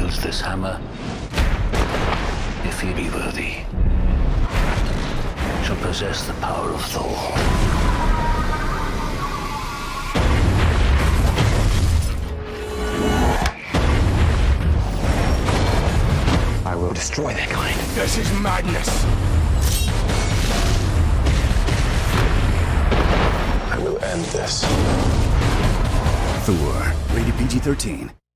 wields this hammer, if he be worthy, shall possess the power of Thor. I will destroy their kind. This is madness. I will end this. Thor, rated PG-13.